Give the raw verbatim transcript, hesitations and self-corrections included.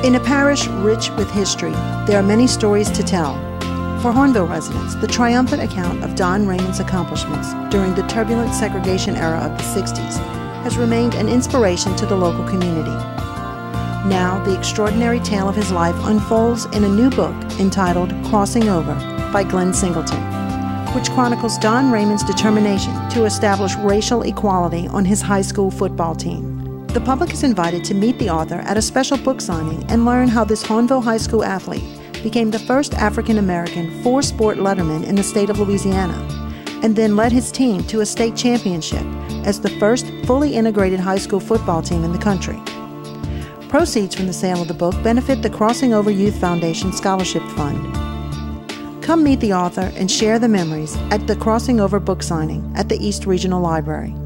In a parish rich with history, there are many stories to tell. For Hornville residents, the triumphant account of Don Raymond's accomplishments during the turbulent segregation era of the sixties has remained an inspiration to the local community. Now, the extraordinary tale of his life unfolds in a new book entitled Crossing Over by Glenn Singleton, which chronicles Don Raymond's determination to establish racial equality on his high school football team. The public is invited to meet the author at a special book signing and learn how this Hornville High School athlete became the first African-American four-sport letterman in the state of Louisiana, and then led his team to a state championship as the first fully integrated high school football team in the country. Proceeds from the sale of the book benefit the Crossing Over Youth Foundation Scholarship Fund. Come meet the author and share the memories at the Crossing Over book signing at the East Regional Library.